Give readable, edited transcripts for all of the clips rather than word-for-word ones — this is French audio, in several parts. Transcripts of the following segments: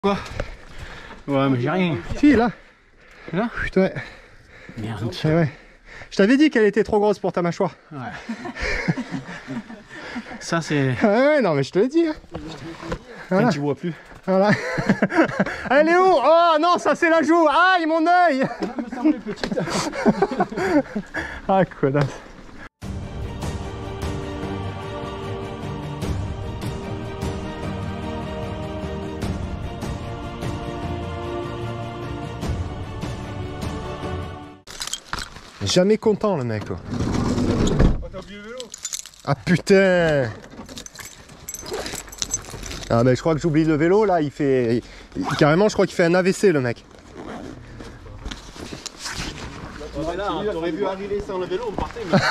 Quoi? Ouais, mais j'ai rien. Si, là. Là? Putain. Merde. Ouais. Je t'avais dit qu'elle était trop grosse pour ta mâchoire. Ouais. Ça, c'est... Ouais, non, mais je te l'ai dit. Hein. Voilà. Quand tu vois plus. Voilà. Elle est où? Oh non, ça c'est la joue. Aïe, mon œil. Elle me semblait petite. Ah, connasse. Jamais content le mec quoi. Oh, t'as oublié le vélo? Ah putain. Ah mais je crois que j'oublie le vélo là, il fait... Carrément je crois qu'il fait un AVC le mec. Ouais, là, t'aurais vu arriver sans le vélo, on partait. Mais...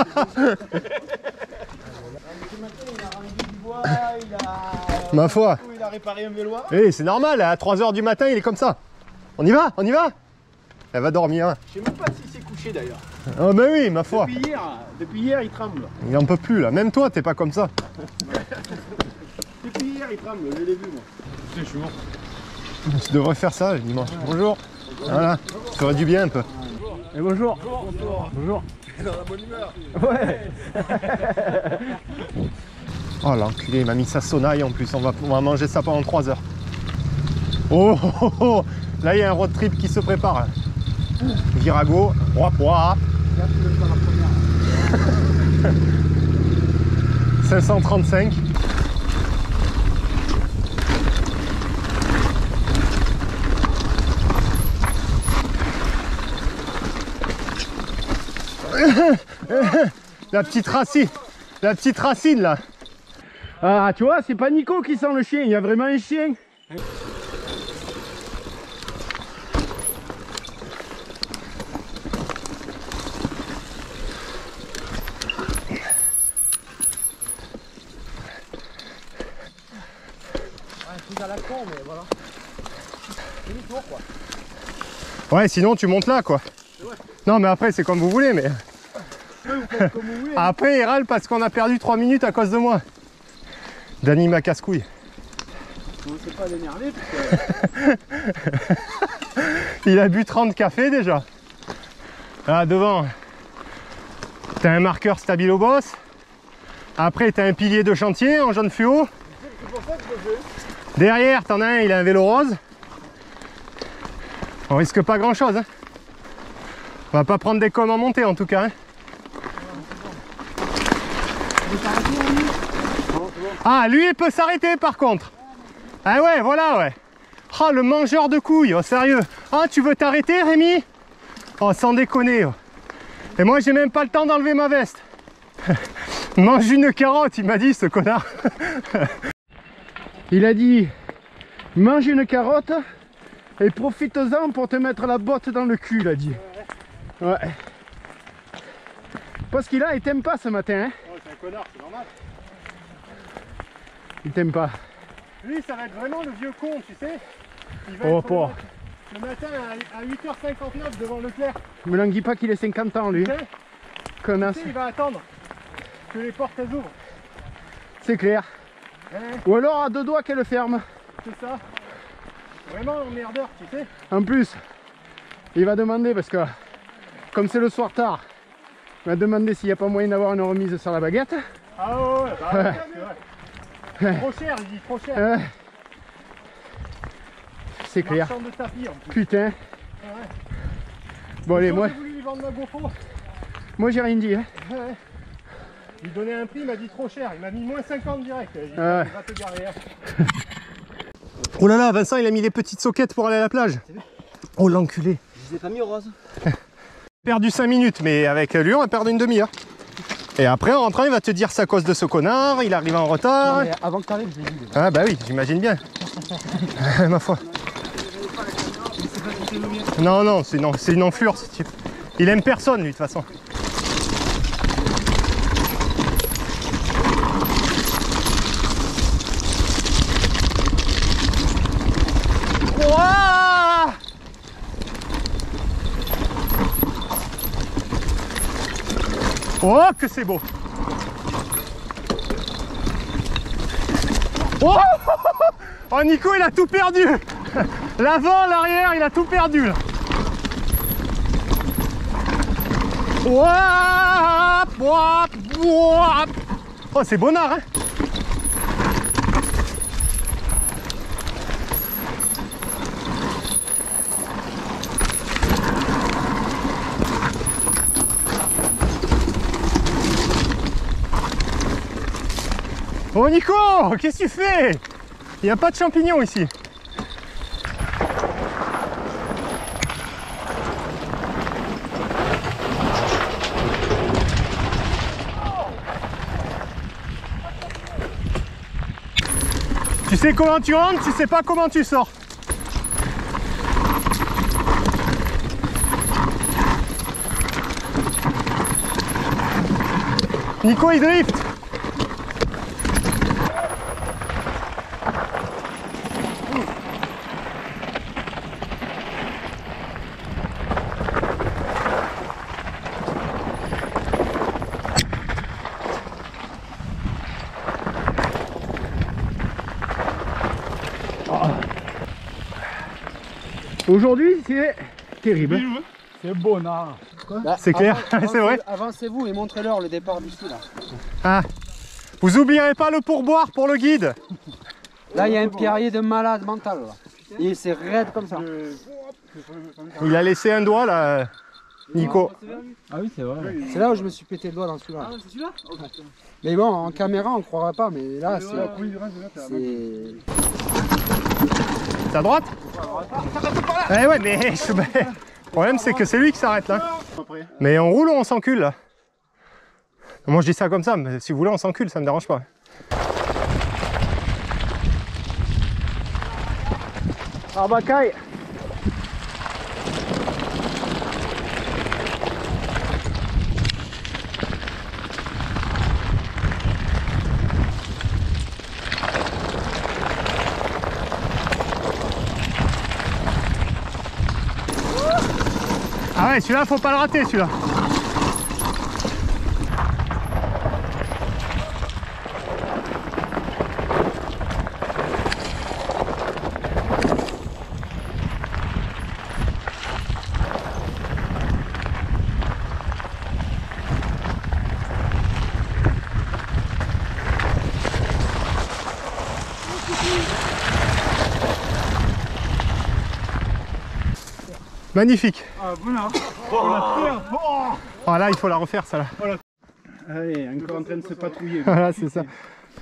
Ma foi. Il a réparé un vélo. Eh c'est normal, à 3 h du matin il est comme ça. On y va? On y va? Elle va dormir. Hein. Je sais même pas s'il s'est couché d'ailleurs. Ah bah oui, ma foi. Depuis hier, il tremble. Il en peut plus là, même toi t'es pas comme ça. Depuis hier, il tremble, je l'ai vu moi. Je suis mort. Tu devrais faire ça le dimanche. Bonjour. Voilà, ça ferait du bien un peu. Et bonjour. Bonjour. Bonjour. Dans la bonne humeur. Ouais. Oh l'enculé, il m'a mis sa sonaille en plus, on va manger ça pendant 3 heures. Oh, oh, oh. Là il y a un road trip qui se prépare. Virago, wap wap. 535. La petite racine là. Ah tu vois, c'est pas Nico qui sent le chien, il y a vraiment un chien. À la con, mais voilà. Demi-tour quoi. Ouais, sinon tu montes là quoi. Non mais après c'est comme vous voulez mais. Comme vous voulez. Après il râle parce qu'on a perdu 3 minutes à cause de moi. Dany m'a casse-couille. On sait pas l'énerver parce que... Il a bu 30 cafés déjà. Là devant, t'as un marqueur stabilo boss. Après t'as un pilier de chantier en jaune fluo. C'est pour ça que je veux. Derrière, t'en as un, il a un vélo rose. On risque pas grand chose. Hein. On va pas prendre des coms en montée en tout cas. Hein. Ah, lui il peut s'arrêter par contre. Ah ouais, voilà ouais. Oh, le mangeur de couilles, oh sérieux. Ah, tu veux t'arrêter Rémi? Oh, sans déconner. Oh. Et moi j'ai même pas le temps d'enlever ma veste. Mange une carotte, il m'a dit ce connard. Il a dit mange une carotte et profite-en pour te mettre la botte dans le cul, il a dit. Ouais. Parce qu'il a, il t'aime pas ce matin. Hein. Oh, c'est un connard, c'est normal. Il t'aime pas. Lui, ça va être vraiment le vieux con, tu sais. Il va Oh, pas. le matin à 8h59 devant Leclerc. Me languis pas qu'il ait 50 ans, lui. Tu sais, Connasse. il va attendre que les portes s'ouvrent. C'est clair. Hein, Ou alors à 2 doigts qu'elle ferme. c'est ça. Vraiment emmerdeur, tu sais. En plus, il va demander, parce que comme c'est le soir tard, il va demander s'il n'y a pas moyen d'avoir une remise sur la baguette. Ah ouais, bah, Ouais. c'est vrai. Trop cher, il dit trop cher. C'est clair. Marchand de tapis en plus. Putain. Ouais. Bon allez, moi J'ai voulu lui vendre ma GoPro. j'ai rien dit. Hein. Ouais. Il donnait un prix, il m'a dit trop cher. Il m'a mis moins 50 direct. J'ai dit, Ouais. va te garer. Hein. Oh là là, Vincent, il a mis les petites soquettes pour aller à la plage. Oh l'enculé. Je les ai pas mis au rose. Perdu 5 minutes, mais avec lui, on a perdu une demi-heure. Et après, en rentrant, il va te dire c'est à cause de ce connard, il arrive en retard. Non, mais avant que tu arrives, je l'ai dit. Ah bah oui, j'imagine bien. Ma foi. Non, non, c'est une enflure ce type. Il aime personne, lui, de toute façon. Ouah! Oh, que c'est beau! Oh, Oh Nico, il a tout perdu. L'avant, l'arrière, il a tout perdu là. Wouap, wouap, wouap. Oh, c'est bonnard, hein. Oh Nico, qu'est-ce que tu fais? Il n'y a pas de champignons ici. Tu sais comment tu rentres, tu sais pas comment tu sors. Nico, il drift. Aujourd'hui, c'est terrible. C'est bonnard. C'est clair, c'est vrai. Avancez-vous et montrez-leur le départ d'ici là. Ah. Vous oublierez pas le pourboire pour le guide. Là, il y a un pierrier de malade mental. Là. Et c'est raide comme ça. Il a laissé un doigt là, Nico. Ah oui, c'est vrai. C'est là où je me suis pété le doigt dans celui-là. Ah, c'est celui-là. Mais bon, en caméra, on croirait pas, mais là, c'est... C'est à droite? Eh ouais, mais le problème c'est que c'est lui qui s'arrête là. Mais on roule ou on s'encule là? Moi je dis ça comme ça, mais si vous voulez on s'encule, ça me dérange pas. Arbacaille. Ah ouais, celui-là faut pas le rater celui-là. Magnifique. Ah, voilà. Ah là, il faut la refaire, ça là. Allez, encore en train de se patrouiller. Voilà, c'est ça.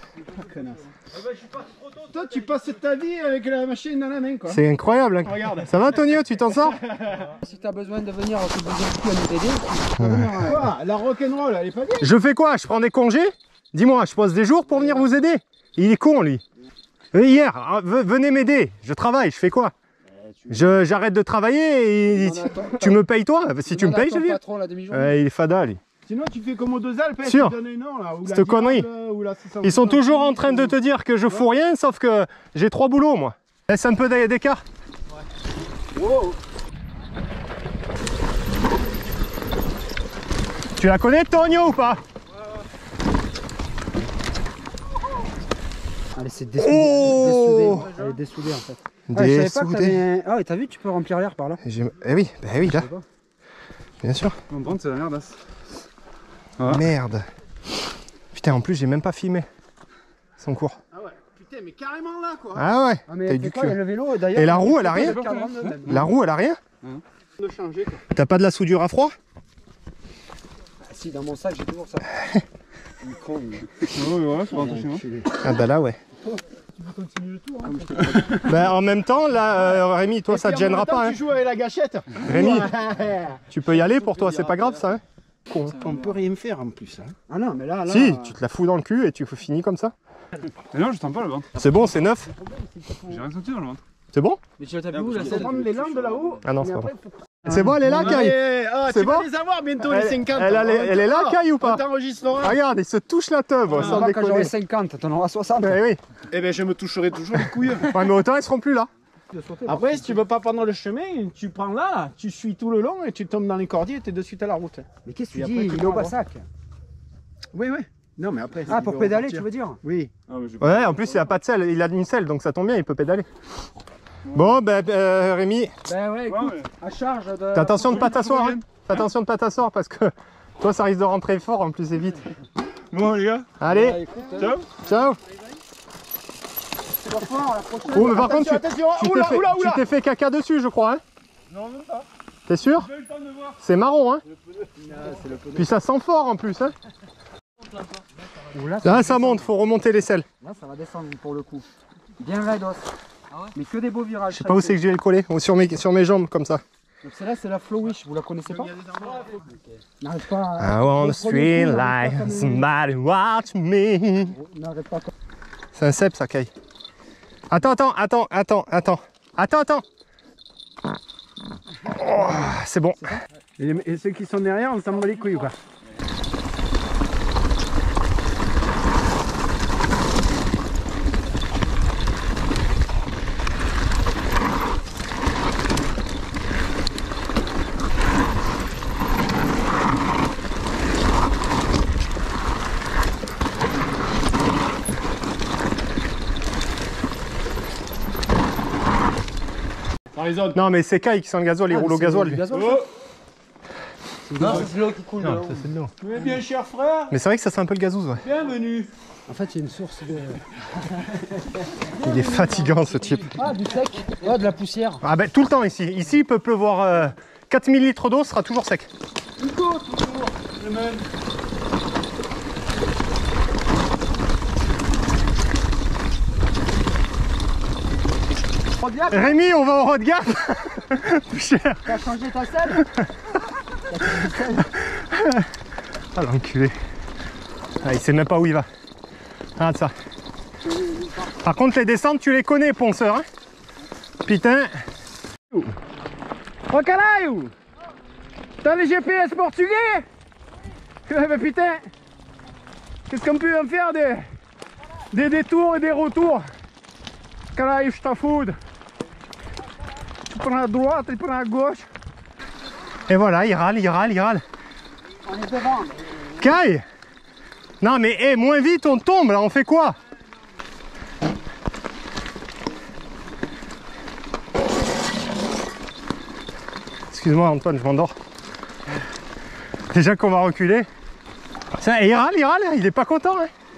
Toi, tu passes ta vie avec la machine dans la main, quoi. C'est incroyable. Hein. Regarde. Ça va, Tonio, tu t'en sors? Si tu as besoin de venir te bouger le cul à nous aider, tu peux venir. Quoi, la rock'n'roll, elle est pas bien. Je fais quoi? Je prends des congés? Dis-moi, je pose des jours pour venir vous aider? Il est con, lui. Hier, venez m'aider. Je travaille, je fais quoi? J'arrête de travailler et tu me payes toi? Si tu me payes, je viens. Il est fada, lui. Sinon, tu fais comme aux deux Alpes, Sûr. tu donnes un nom, là, ou Cette connerie. Ils sont toujours en train de te dire que je fous rien, sauf que j'ai 3 boulots, moi. Laisse un peu d'écart. Ouais. Wow. Tu la connais, Tonio, ou pas? Allez, c'est dessoudé. Oh, Elle est dessoudée en fait. Ah, je savais pas que t'avais... Ah, et t'as vu, tu peux remplir l'air par là. Eh oui, bah oui, là. Bien sûr. On prend, c'est la merde. Ah. Merde. Putain, en plus, j'ai même pas filmé son cours. Ah ouais, putain, mais carrément là, quoi. Ah ouais, Ah, mais t'as eu du quoi, cul. il y a le vélo, d'ailleurs. Et la roue, elle a rien? La roue, elle a rien? De changer, quoi. T'as pas de la soudure à froid? Ah, si, dans mon sac, j'ai toujours ça. Il est con, lui. Ouais, c'est pas touché, moi. Ah bah là, ouais. Tu peux continuer le tour, hein. Bah en même temps, là, Rémi, toi, ça te gênera pas, hein? Tu joues avec la gâchette. Rémi, tu peux y aller pour toi, c'est pas grave, ça, hein? On peut rien faire en plus, hein. Ah non, mais là... Si, tu te la fous dans le cul et tu finis comme ça. Mais non, je sens pas le ventre. C'est bon, c'est neuf. J'ai rien senti dans le ventre. C'est bon? Mais tu l'as vu où, Il la faut selle? prendre les lampes de là-haut. Ah non, c'est pas bon. C'est bon, elle est là, Kai? C'est C'est bon. bon. Tu vas les avoir bientôt, les 50. Elle est là, Kai, ou On pas? t'enregistrera. Regarde, il se touche la teub, sans Quand déconner. j'aurai 50, t'en auras 60. Eh oui. Eh ben, je me toucherai toujours les couilles. Ouais, mais autant, ils seront plus là. Après, si tu veux pas prendre le chemin, tu prends là, tu suis tout le long et tu tombes dans les cordiers et t'es de suite à la route. Mais qu'est-ce que tu Et dis? après, tu Il est au prends, Bassac. Oui, oui. Non, mais après. Ah, pour pédaler, tu veux dire? Oui. Ah, mais Ouais, en plus il a pas de selle, il a une selle, donc ça tombe bien, il peut pédaler. Bon, ben Rémi, Ben ouais, écoute, ouais. à charge de... fais attention de pas t'asseoir. Hein. Fais attention de pas t'asseoir parce que toi ça risque de rentrer fort en plus et vite. Bon, les gars, Allez, Ouais, écoute, ciao. ciao. c'est pas fort, la prochaine. Oh, mais par contre, Attention, tu t'es fait caca dessus, je crois. Hein. Non, même pas. T'es sûr? J'ai eu le temps de voir. C'est marron, hein. C'est le poney. Puis ça sent fort en plus, hein. Là, Là, ça monte, faut remonter les selles. Là, ça va descendre pour le coup. Bien raidos. Mais que des beaux virages. Je sais pas où c'est que je vais le coller. Ou sur mes jambes, comme ça. Donc celle-là, c'est la Flow Wish, vous la connaissez pas? N'arrête pas I want street light, somebody watch me. N'arrête pas. C'est un cep, ça, Kai. Attends. Oh, c'est bon. Et ceux qui sont derrière, on s'en bat les couilles ou quoi? Non, mais c'est Kai qui sent le gasoil, il roule au gasoil. Lui. Non, c'est l'eau qui coule. Non, ça, c'est de l'eau. Mais bien cher frère, Mais c'est vrai que ça sent un peu le gazouze, ouais. bienvenue. En fait, il y a une source de... Il est fatigant, ce type. Ah, du sec. Oh, de la poussière. Ah ben, tout le temps ici. Ici, il peut pleuvoir 4000 litres d'eau, ce sera toujours sec. Nico, toujours. Le même. Rémi, on va au road gap. Plus cher. T'as changé ta selle? Ah, l'enculé. Ah, il sait même pas où il va. Regarde ça. Par contre, les descentes, tu les connais, ponceur. Hein. Putain. Oh, caralho! T'as les GPS portugais? Ouais, mais putain! Qu'est-ce qu'on peut en faire des détours et des retours? Caralho, je t'en fous! Tu prends à droite, tu prends à gauche. Et voilà, il râle. On est devant. Kai! Non mais hey, moins vite, on tombe là, on fait quoi? Excuse-moi Antoine, je m'endors. Déjà qu'on va reculer. Ça, il râle, il est pas content.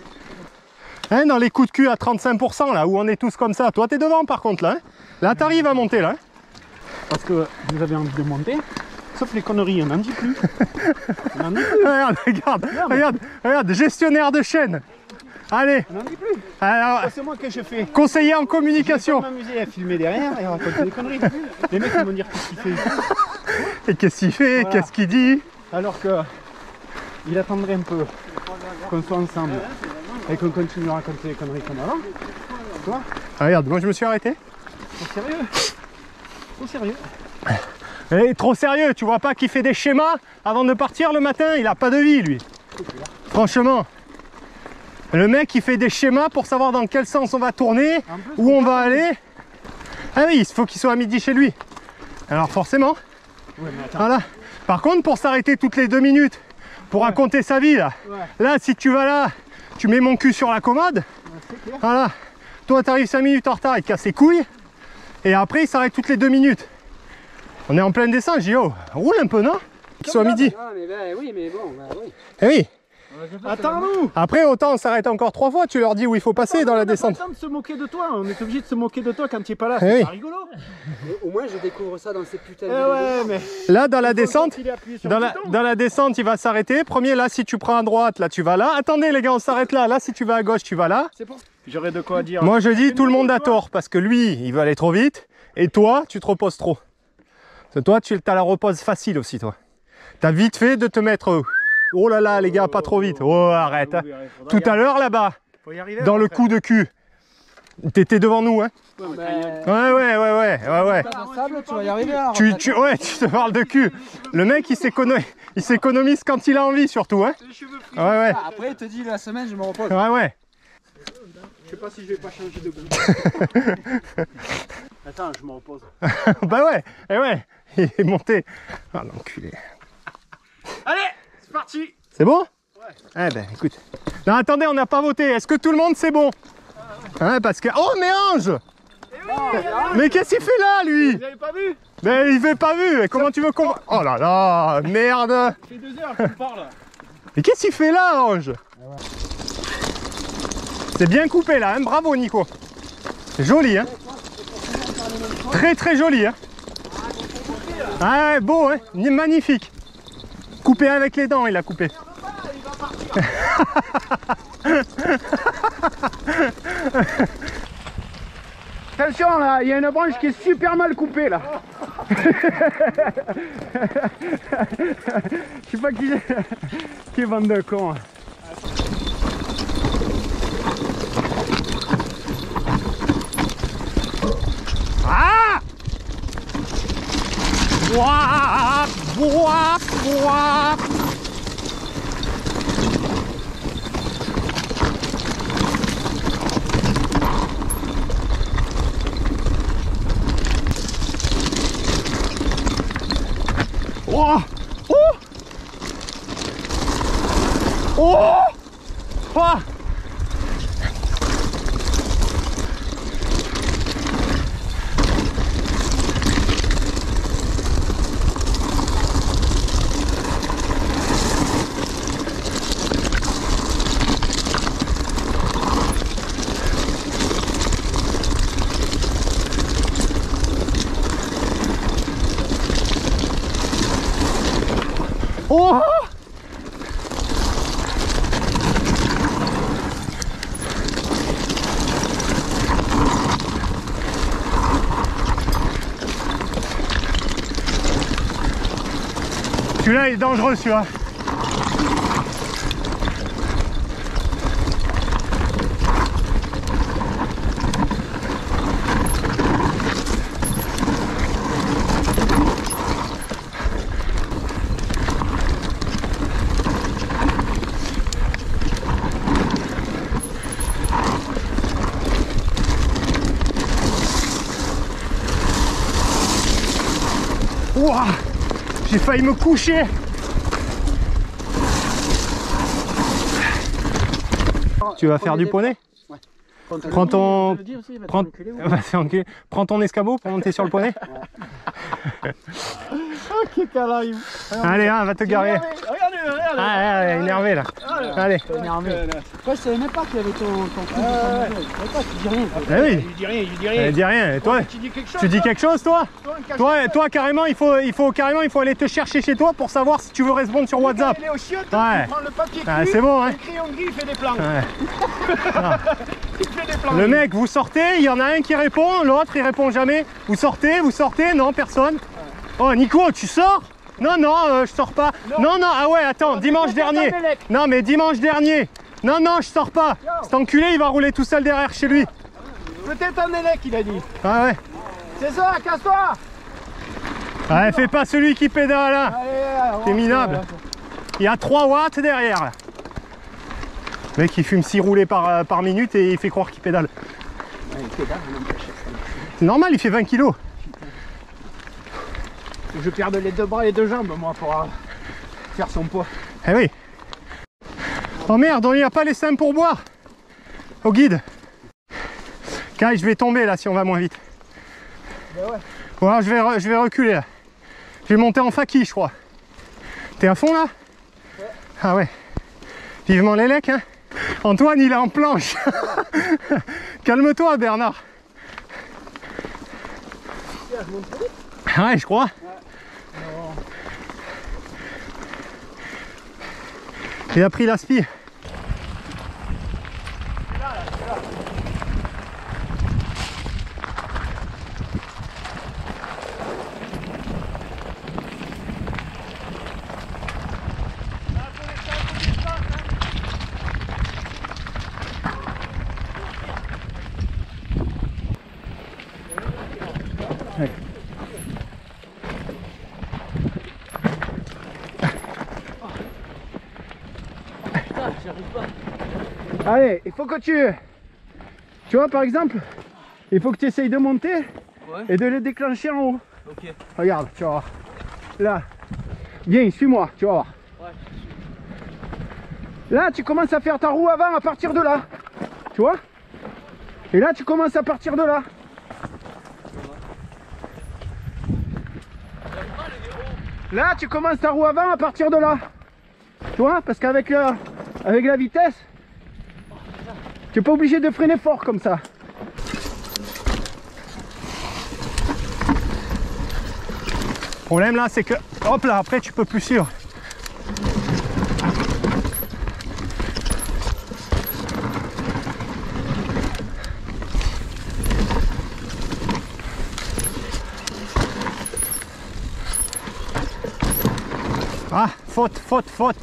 Hein, dans les coups de cul à 35% là, où on est tous comme ça. Toi t'es devant par contre là. Hein. Là t'arrives à monter là. Hein. Parce que vous avez envie de monter, sauf les conneries, on n'en dit plus. On n'en dit plus. Regarde, gestionnaire de chaîne. Allez. On n'en dit plus. Alors, C'est moi que je fais. conseiller en Je communication. vais m'amuser à filmer derrière et à raconter des conneries. Les mecs ils vont dire qu'est-ce qu'il fait. Et qu'est-ce qu'il fait? Voilà. Qu'est-ce qu'il dit? Alors que il attendrait un peu qu'on soit ensemble et qu'on continue à raconter des conneries comme avant. Toi, Ah, regarde, moi je me suis arrêté. trop sérieux. Trop sérieux. Il est trop sérieux, tu vois pas qu'il fait des schémas avant de partir le matin, il a pas de vie lui. Franchement. Le mec il fait des schémas pour savoir dans quel sens on va tourner, où on va aller. Ah oui, il faut qu'il soit à midi chez lui. Alors forcément. Ouais, mais attends. Voilà. Par contre, pour s'arrêter toutes les 2 minutes, pour raconter sa vie là. Ouais. Là, si tu vas là, tu mets mon cul sur la commode. C'est clair. Voilà. Toi, t'arrives 5 minutes en retard, il te casse les couilles. Et après, il s'arrête toutes les 2 minutes. On est en pleine descente, j'ai dit, oh, roule un peu, non? Qu'il soit à midi. Ah, mais ben oui, mais bon, ben oui. Eh oui. Attends-nous. Après, autant on s'arrête encore 3 fois, tu leur dis où il faut passer dans la descente. On a pas le temps de se moquer de toi, on est obligé de se moquer de toi quand tu es pas là, Eh c'est oui. pas rigolo. Mais au moins, je découvre ça dans ces putains de Eh ouais, mais Là, dans la descente, il est appuyé sur dans le la, bouton. dans la descente, il va s'arrêter. Premier, là, si tu prends à droite, là, tu vas là. Attendez, les gars, on s'arrête là. Là, si tu vas à gauche, tu vas là. J'aurais de quoi dire. Moi, je dis, tout le monde a tort parce que lui, il veut aller trop vite. Et toi, tu te reposes trop. Parce que toi, tu as la repose facile aussi, toi. T'as vite fait de te mettre. Oh là là, les gars, pas trop vite. Oh, arrête. Hein. Tout à l'heure, là-bas, dans le coup de cul, t'étais devant nous, hein. Ouais. Dans le sable, tu vas y arriver alors. Tu te parles de cul. Le mec, il s'économise quand il a envie, surtout, hein. Ouais. Après, il te dit la semaine, je me repose. Ouais. Je sais pas si je vais pas changer de goût. Attends, je me repose. Bah ouais, il est monté. Ah, l'enculé. Allez, c'est parti. C'est bon? Ouais. Eh ben, écoute. Non, attendez, on n'a pas voté. Est-ce que tout le monde c'est bon? Hein, parce que... Oh, mais Ange! Mais qu'est-ce qu'il fait là, lui? Vous n'avez pas vu? Mais il fait pas vu. Et comment tu veux qu'on... Oh là là, merde! Ça fait 2 heures qu'on parle. Mais qu'est-ce qu'il fait là, Ange? C'est bien coupé là, hein? Bravo, Nico. C'est joli, hein? Très très joli, hein? Ah ouais, beau, hein? Magnifique. Coupé avec les dents, il a coupé. Attention là, il y a une branche qui est super mal coupée là. Je sais pas qui est bande de cons. Ah! Wouah! Wouah! Wouah! Oh! Oh! Oh! Oh! Oh! Celui-là il est dangereux, celui-là. Ouah, j'ai failli me coucher. Tu vas faire du poney? Ouais. Prends ton... Prends... Prends ton escabeau pour monter sur le poney. Oh, quel canaille. Allez, hein, va te garer. Regardez. Ah, énervé là. Allez. Énervé. Moi je savais même pas qu'il y avait ton truc. Je savais pas, tu dis rien. Eh oui. Il dit rien, Elle dit rien. Et toi, Tu dis quelque chose? tu dis quelque chose, toi? Toi, carrément, il faut aller te chercher chez toi pour savoir si tu veux répondre sur WhatsApp. Il est au chiottes, Ouais. il prend le papier Ah, cul, c'est bon, hein. le crayon gris, il fait des plans. Ouais. Il fait des plans. Le mec, vous sortez, il y en a un qui répond, l'autre il répond jamais. Vous sortez, non, personne. Oh, Nico, tu sors? Non, je sors pas. Non, ah ouais, attends, dimanche dernier. Non, mais dimanche dernier. Non, je sors pas. Cet enculé, il va rouler tout seul derrière chez lui. Peut-être un élec, il a dit. Ah ouais. C'est ça, casse-toi. Ouais, fais pas celui qui pédale là. Allez, C'est minable. Il y a 3 watts derrière. Là. Le mec, il fume 6 roulés par minute et il fait croire qu'il pédale. C'est normal, il fait 20 kilos. Je perds les 2 bras et les 2 jambes moi pour faire son poids. Eh oui. Oh merde, il n'y a pas les seins pour boire. Au guide. Kai, je vais tomber là si on va moins vite. Ben ouais. Voilà, je vais reculer là. Je vais monter en faki, je crois. T'es à fond là? Ouais. Ah ouais. Vivement les lecs, hein. Antoine, il est en planche. Calme-toi, Bernard. Ouais, je crois. Il a pris la spi. Allez, il faut que tu vois par exemple, il faut que tu essayes de monter et de les déclencher en haut. Ok. Regarde, tu vas voir. Là. Viens, suis-moi, tu vas voir. Ouais. Là, tu commences à faire ta roue avant à partir de là. Tu vois? Et là, tu commences à partir de là. Là, tu commences ta roue avant à partir de là. Tu vois? Parce qu'avec avec la vitesse, tu n'es pas obligé de freiner fort comme ça. Le problème là, c'est que, hop là, après tu peux plus suivre. Ah, faute, faute, faute.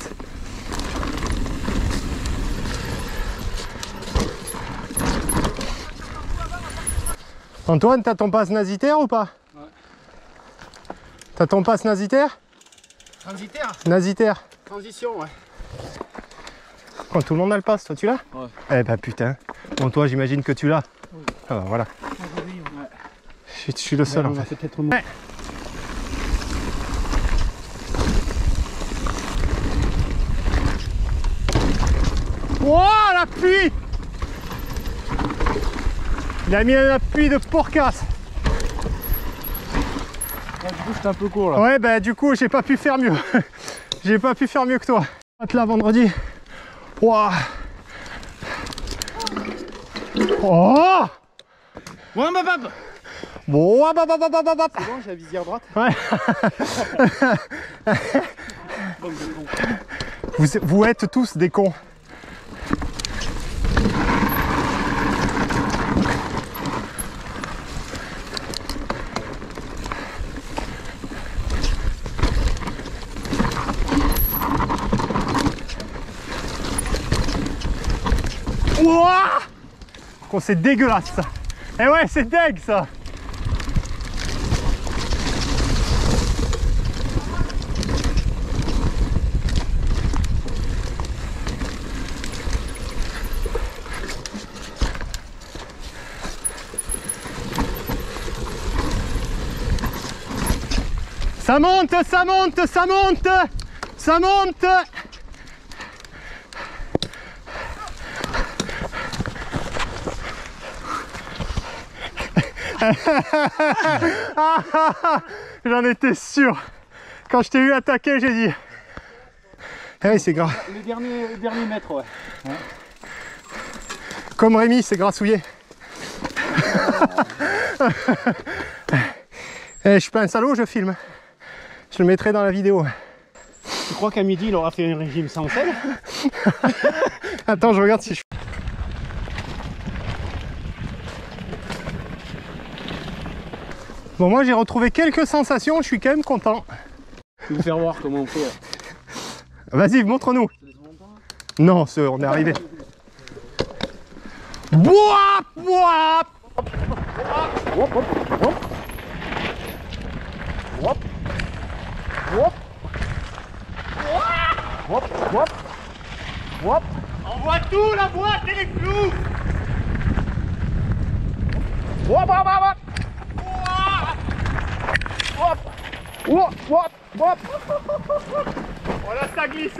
Antoine, t'as ton passe nazitaire ou pas? Ouais. T'as ton passe nazitaire? Transitaire. Nazitaire. Transition, ouais. Quand tout le monde a le passe, toi tu l'as? Ouais. Eh bah putain. Bon, toi j'imagine que tu l'as. Oui. Ah bah voilà. Ouais. Je suis le seul en fait. Ouais. Wouah, l'appui! Il a mis un appui de porcasse. Ouais, du coup, j'étais un peu court là. Ouais, bah du coup, j'ai pas pu faire mieux. J'ai pas pu faire mieux que toi. Là, vendredi. Wouah! Oh! Ouais, ma bab. Bon, C'est bon, j'ai la visière droite. ouais. Vous êtes tous des cons. Ouah! Oh, c'est dégueulasse ça. Eh ouais, c'est dégue ça. Ça monte, ça monte, ça monte, ça monte. J'en étais sûr. Quand je t'ai eu attaquer, j'ai dit. Eh oui, c'est grave. Le dernier mètre, ouais. Comme Rémi, c'est grassouillé. Eh, je suis pas un salaud, je filme. Je le mettrai dans la vidéo. Tu crois qu'à midi, il aura fait un régime sans sel? Attends, je regarde si je... Bon, moi j'ai retrouvé quelques sensations, je suis quand même content. Je vais vous faire voir comment on fait. Vas-y, montre-nous. Non, on est arrivé. Bois, bois. Hop, hop, hop. Hop. Hop. Hop, hop. Hop. On voit tout, la boîte et les clous. Hop, hop, hop. Hop. Hop, hop, hop. Oh là, ça glisse.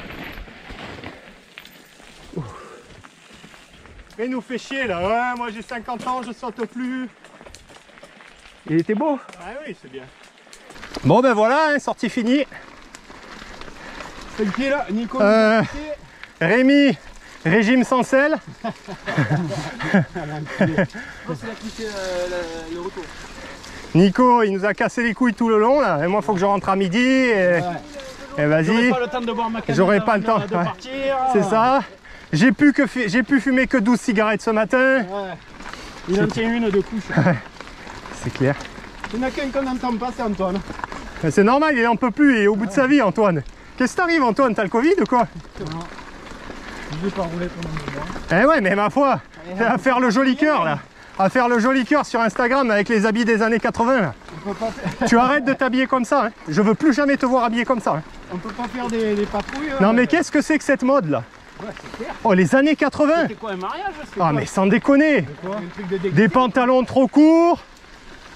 Mais il nous fait chier là. Ouais, moi j'ai 50 ans, je saute plus. Il était beau. Ah oui, c'est bien. Bon ben voilà, hein, sortie finie. C'est le pied là, Nico. Rémi, régime sans sel. Non, c'est là qui fait le retour. Nico, il nous a cassé les couilles tout le long là. Et moi, il faut que je rentre à midi. Et vas-y. J'aurai pas le temps de boire ma canette. J'aurai pas le temps. De partir. C'est ça. J'ai pu fumer que 12 cigarettes ce matin. Ouais. Il en tient une de couche. C'est clair. Il n'y en a qu'un qu'on n'entend pas, c'est Antoine. C'est normal, il en peut plus, il est au bout de sa vie, Antoine. Qu'est-ce qui t'arrive, Antoine? T'as le Covid ou quoi? Non. Je vais pas rouler pendant le moment. Eh ouais, mais ma foi, à faire le joli cœur là. À faire le joli cœur sur Instagram avec les habits des années 80 là. On peut pas faire... Tu arrêtes de t'habiller comme ça, hein. Je veux plus jamais te voir habillé comme ça. Hein. On peut pas faire des patrouilles. Non mais qu'est-ce que c'est que cette mode là? Ouais, c'est clair. Oh, les années 80. C'était quoi, un mariage? Ah mais sans déconner. Quoi un truc de déguisé. Des pantalons trop courts,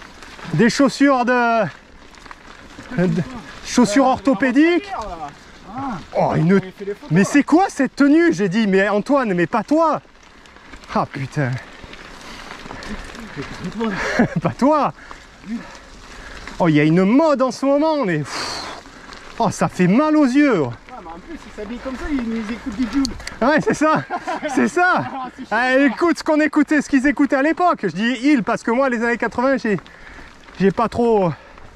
des chaussures chaussures orthopédiques. Oh, une... Mais c'est quoi cette tenue? J'ai dit, mais Antoine, mais pas toi. Ah putain. Pas toi. Oh, il y a une mode en ce moment, mais... Oh, ça fait mal aux yeux. Ah, mais en plus, ils s'habillent comme ça, ils écoutent du Joule. Ouais, c'est ça. C'est ça. Ah, écoute ce qu'on écoutait, ce qu'ils écoutaient à l'époque. Je dis ils parce que moi, les années 80, j'ai pas trop...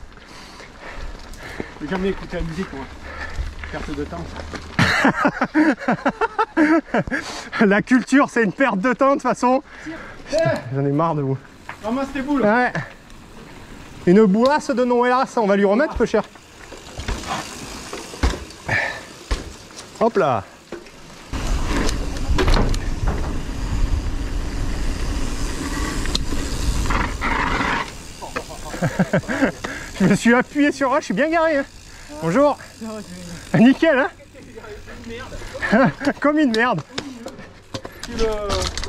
J'ai jamais écouté la musique, moi. Perte de temps. La culture, c'est une perte de temps de toute façon. Putain, j'en ai marre de vous. Ramasse tes boules. Ouais. Une boulasse de Noël, ça on va lui remettre peu cher. Hop là. Je me suis appuyé sur je suis bien garé. Hein. Bonjour. Nickel hein. Comme une merde. Tu le...